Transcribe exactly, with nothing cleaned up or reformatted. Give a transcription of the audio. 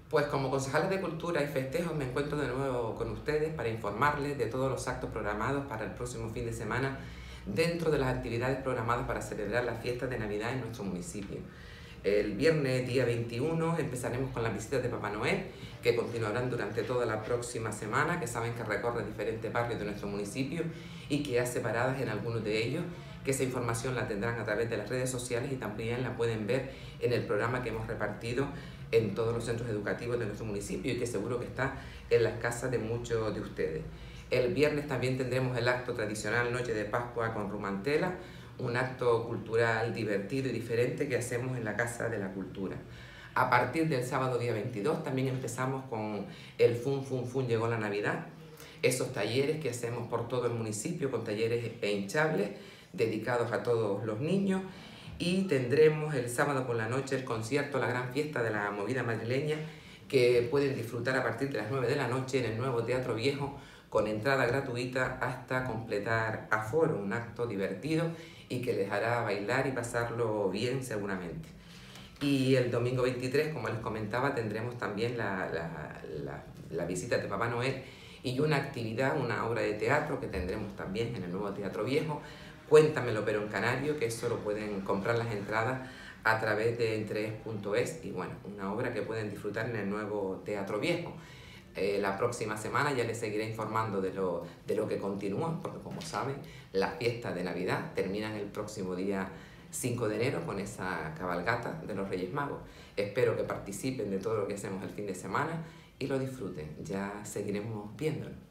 Pues como concejales de Cultura y Festejos me encuentro de nuevo con ustedes para informarles de todos los actos programados para el próximo fin de semana dentro de las actividades programadas para celebrar las fiestas de Navidad en nuestro municipio. El viernes día veintiuno empezaremos con las visitas de Papá Noel, que continuarán durante toda la próxima semana, que saben que recorre diferentes barrios de nuestro municipio y que hace paradas en algunos de ellos, que esa información la tendrán a través de las redes sociales y también la pueden ver en el programa que hemos repartido en todos los centros educativos de nuestro municipio y que seguro que está en las casas de muchos de ustedes. El viernes también tendremos el acto tradicional Noche de Pascua con Rumantela, un acto cultural divertido y diferente que hacemos en la Casa de la Cultura. A partir del sábado día veintidós también empezamos con el Fun Fun Fun Llegó la Navidad, esos talleres que hacemos por todo el municipio con talleres e hinchables dedicados a todos los niños. Y tendremos el sábado por la noche el concierto La Gran Fiesta de la Movida Madrileña, que pueden disfrutar a partir de las nueve de la noche en el nuevo Teatro Viejo con entrada gratuita hasta completar aforo, un acto divertido y que les hará bailar y pasarlo bien seguramente. Y el domingo veintitrés, como les comentaba, tendremos también la, la, la, la visita de Papá Noel y una actividad, una obra de teatro que tendremos también en el nuevo Teatro Viejo, Cuéntamelo pero en canario, que eso lo pueden comprar las entradas a través de entrees punto es y bueno, una obra que pueden disfrutar en el nuevo Teatro Viejo. Eh, la próxima semana ya les seguiré informando de lo, de lo que continúa, porque como saben, las fiestas de Navidad terminan el próximo día cinco de enero con esa cabalgata de los Reyes Magos. Espero que participen de todo lo que hacemos el fin de semana y lo disfruten. Ya seguiremos viéndolo.